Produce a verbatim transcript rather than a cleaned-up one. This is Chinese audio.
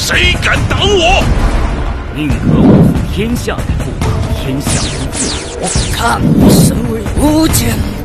谁敢挡我？ 宁可我负天下，不可天下负我。 看你身为武将。